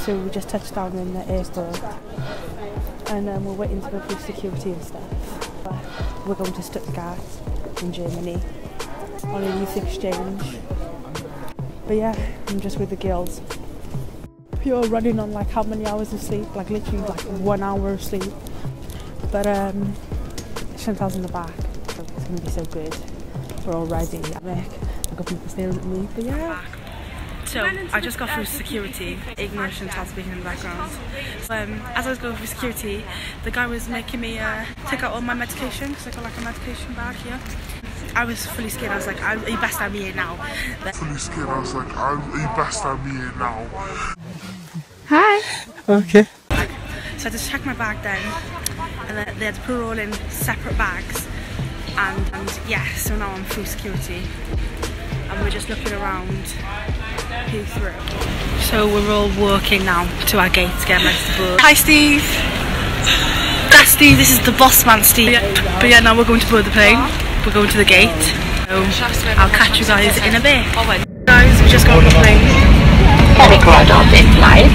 So we just touched down in the airport and we're waiting to go through security and stuff. We're going to Stuttgart in Germany on a youth exchange. But yeah, I'm just with the girls. You're running on like how many hours of sleep? Like literally like 1 hour of sleep. But Chantal's in the back, so it's gonna be so good. We're all ready. I've got people staring at me, but yeah. So I just got through security, ignoring Chantal speaking in the background. So, as I was going through security, the guy was making me take out all my medication, because I got like a medication bag here. I was fully scared. I was like, you best have me here now. Fully scared. I was like, you best have me here now. Hi. Okay. So I just checked my bag then, and they had to put it all in separate bags. And yeah, so now I'm through security, and we're just looking around. Through. So we're all walking now to our gate to get ready to board. Hi Steve! That's Steve, this is the boss man Steve. But yeah, now we're going to board the plane. We're going to the gate. So I'll catch you guys in a bit. Guys, we just got on the plane. Panic radar in flight.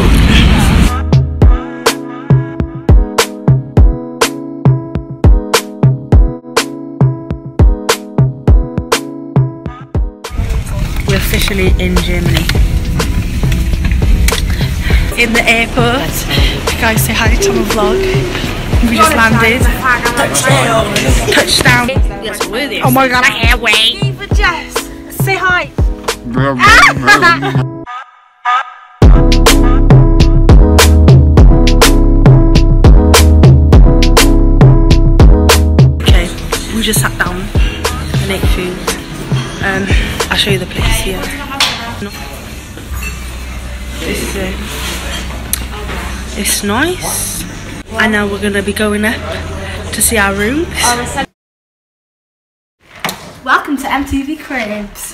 We're officially in Germany. In the airport. You guys say hi to my vlog. We just landed. Touchdown. Yes, we're there. Oh my god, I can't wait. Steve and Jess, say hi. Okay, we just sat down and ate food. I'll show you the place here. This is it. It's nice. And now we're going to be going up to see our rooms. Welcome to MTV Cribs.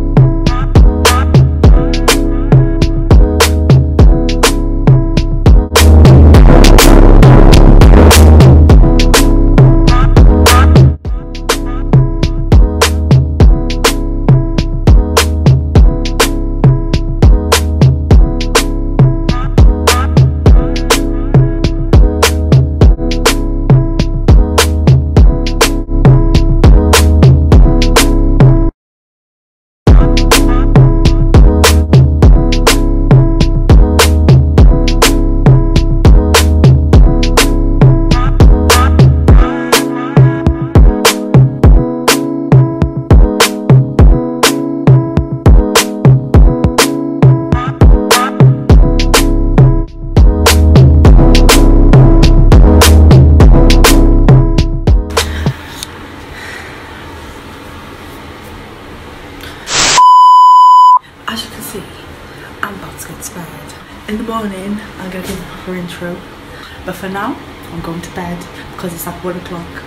As you can see, I'm about to get scared. In the morning, I'm going to give a proper intro. But for now, I'm going to bed because it's like 1 o'clock.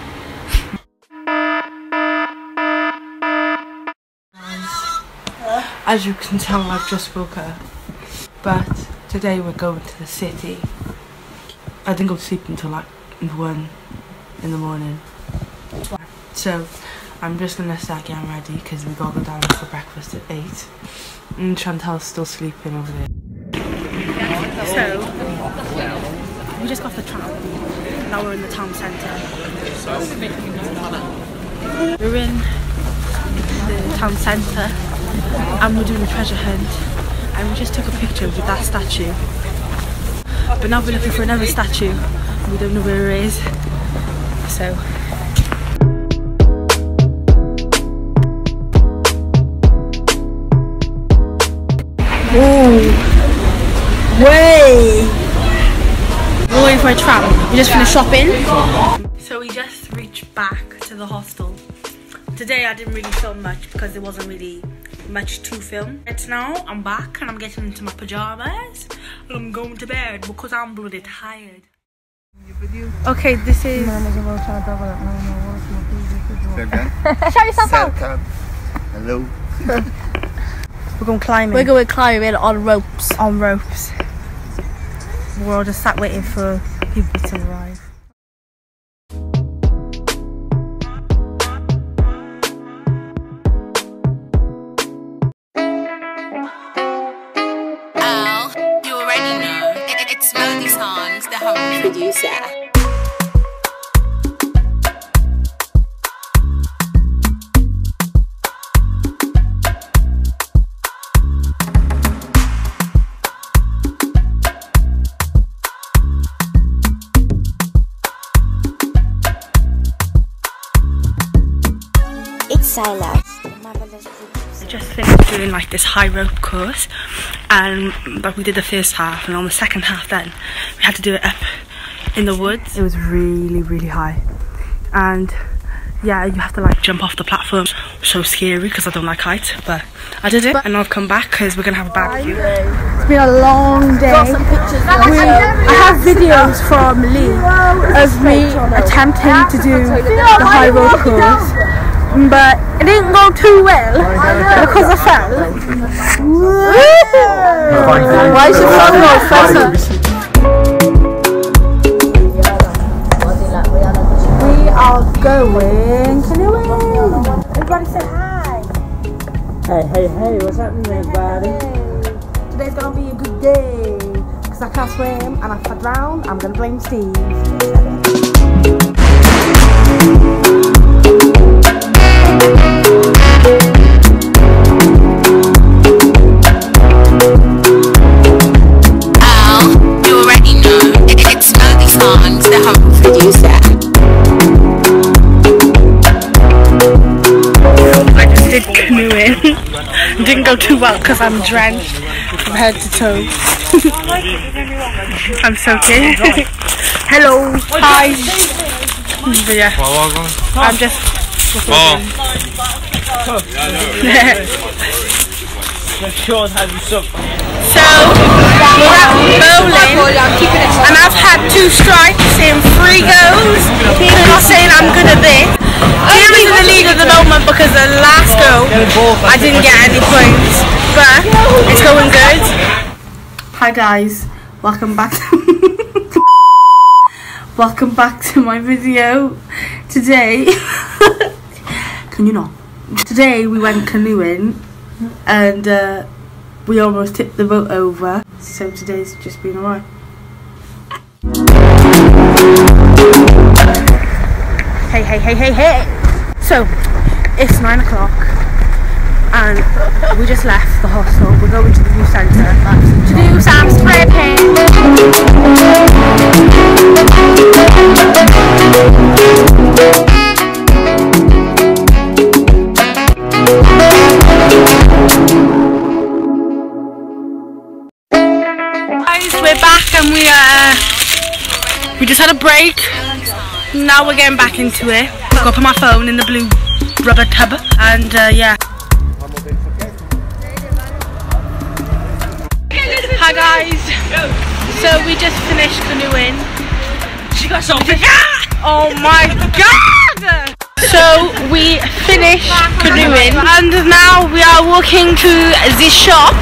As you can tell, I've just woke up. But today we're going to the city. I didn't go to sleep until like 1 in the morning. So I'm just going to start getting ready because we got to go down for breakfast at 8. And Chantal's still sleeping over there. So, we just got the tram. Now we're in the town centre. We're in the town centre and we're doing a treasure hunt. And we just took a picture with that statue. But now we're looking for another statue. We don't know where it is. So. Oh, way! We're waiting for a tram. We just finished shopping. So we just reached back to the hostel. Today I didn't really film much because there wasn't really much to film. It's now I'm back and I'm getting into my pajamas and I'm going to bed because I'm bloody tired. Okay, this is... Shout yourself out! Hello. We're going climbing. We're going climbing on ropes. On ropes. We're all just sat waiting for people to arrive. Oh, you already It's Melody Songs, the home producer. Silas, I just finished doing like this high rope course, and but we did the first half, and on the second half then we had to do it up in the woods. It was really high, and yeah, you have to like jump off the platform. So scary because I don't like heights, but I did it, and I've come back because we're gonna have a barbecue. It's been a long day. I have videos from Lee of me attempting to do the high rope course, but it didn't go too well because I fell. Why is your phone not faster? We are going canoeing. Everybody say hi. Hey, what's happening, everybody? Today's gonna be a good day because I can't swim, and if I drown, I'm gonna blame Steve. You already know, it's Melody Songs, the home producer. I just did canoeing. Didn't go too well because I'm drenched from head to toe. I'm soaking. Hello. Hi. But yeah, I'm just So we're at bowling, and I've had 2 strikes in 3 goes. I'm not saying I'm good at this. Jeremy's in the lead at the moment because the last go I didn't get any points, but it's going good. Hi guys, welcome back to welcome back to my video. Today can you not? Today we went canoeing, and we almost tipped the boat over, so today's just been alright. Hey. So, it's 9 o'clock, and we just left the hostel. We're going to the youth centre to do some spray paint. We're back, and we just had a break. Now we're getting back into it. I've got to put my phone in the blue rubber tub, and yeah. Hi guys. So we just finished canoeing. She got so big. Oh my god! So we finished canoeing, and now we are walking to the shop.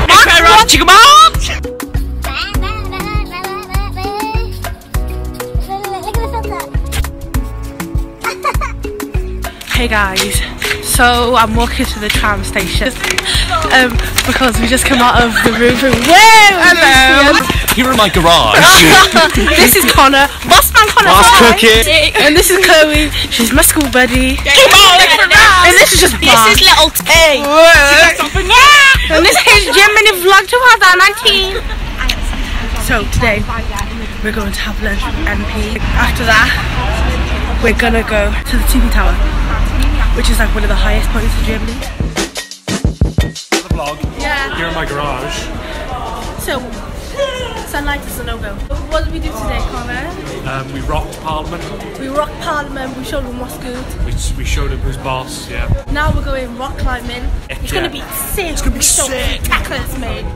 Hey guys, so I'm walking to the tram station because we just come out of the room. Hello! Here in my garage. This is Connor, Bossman Connor. Boss Cookie. And this is Chloe, she's my school buddy. And this is just This is little T. And this is Gemini Vlog 2019. So today we're going to have lunch with MP. After that we're gonna go to the TV tower, which is like one of the highest points in Germany. The vlog. Yeah. Here in my garage. So sunlight is a no-go. What did we do today, Connor? We rocked Parliament. We rocked Parliament, we showed them what's good. We showed him who's boss, yeah. Now we're going rock climbing. It's gonna be sick. It's gonna be sick. Tackles, mate.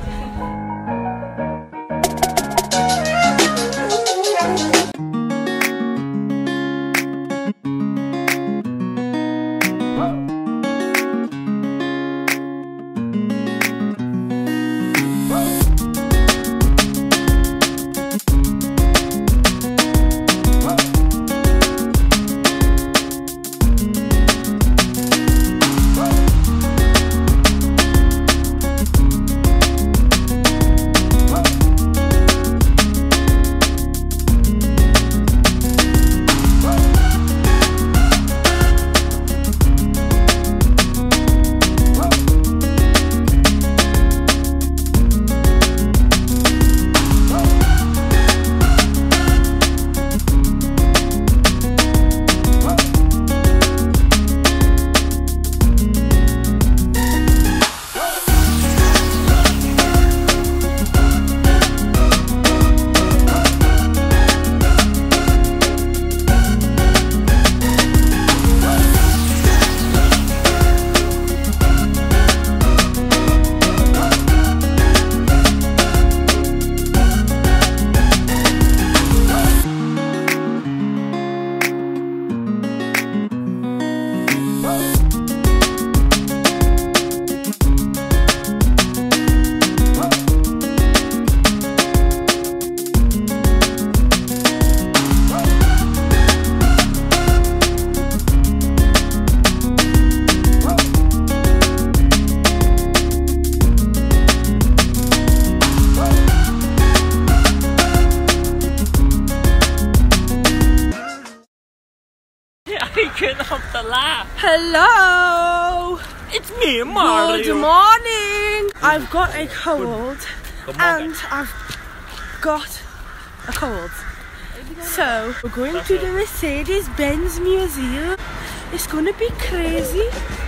Hola! Hello! It's me, Mario! Good morning! I've got a cold and I've got a cold. So, we're going to the Mercedes-Benz Museum. It's gonna be crazy.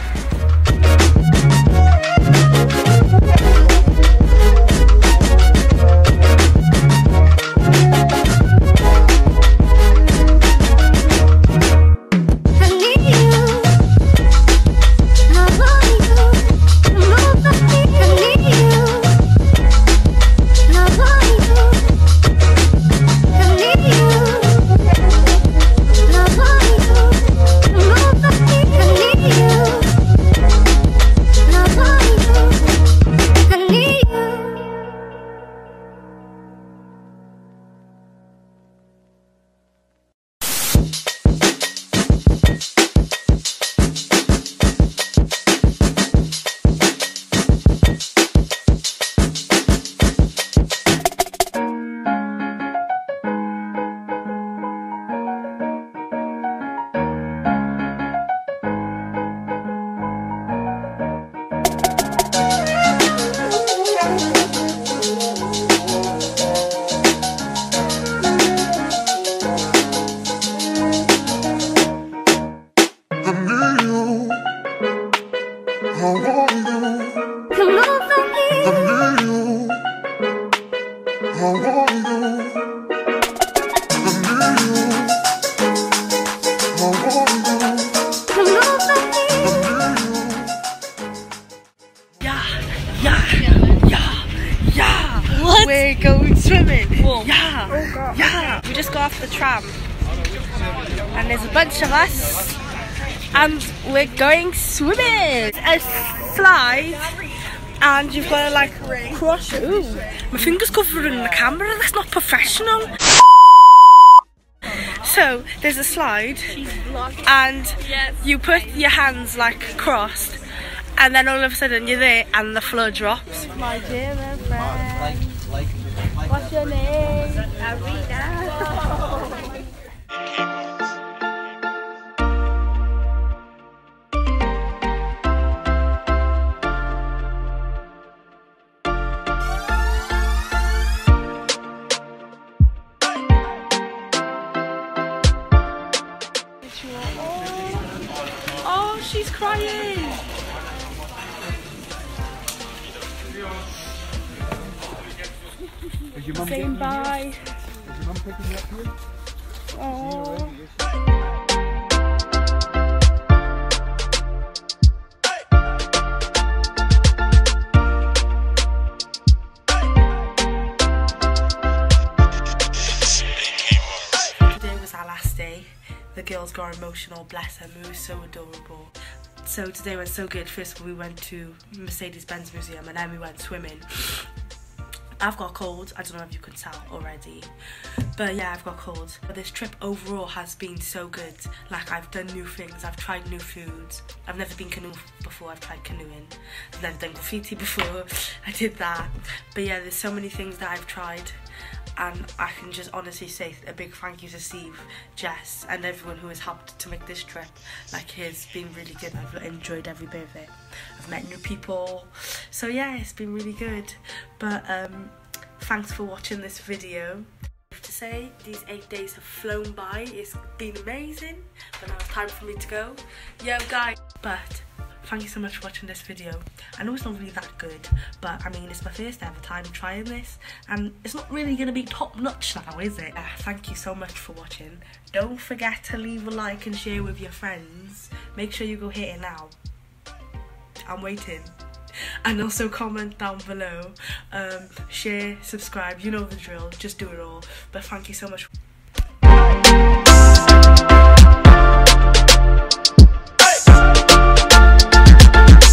What? We're going swimming. Whoa. Yeah. Oh, God. Yeah. We just got off the tram. And there's a bunch of us. And we're going swimming. A slide. And you've got to like cross it. Ooh. My finger's covering the camera. That's not professional. So there's a slide. And you put your hands like crossed. And then all of a sudden you're there and the floor drops. My dear friend. What's your name? Arena. Oh, she's crying. Saying bye. Is your mum picking you up here? Oh. Today was our last day. The girls got emotional, bless them, it was so adorable. So today went so good. First of all, we went to Mercedes-Benz Museum and then we went swimming. I've got a cold, I don't know if you can tell already, but yeah, I've got a cold. But this trip overall has been so good. Like, I've done new things, I've tried new foods. I've never been canoeing before, I've tried canoeing. I've never done graffiti before, I did that. But yeah, there's so many things that I've tried, and I can just honestly say a big thank you to Steve, Jess, and everyone who has helped to make this trip. Like, it's been really good. I've enjoyed every bit of it. I've met new people, so yeah, it's been really good. But thanks for watching this video. I have to say, these 8 days have flown by. It's been amazing, but now it's time for me to go. Yo guys, but thank you so much for watching this video. I know it's not really that good, but I mean, it's my first ever time trying this, and it's not really going to be top notch now, is it? Thank you so much for watching. Don't forget to leave a like and share with your friends. Make sure you go hit it now. I'm waiting. And also comment down below, share, subscribe, you know the drill, just do it all. But thank you so much.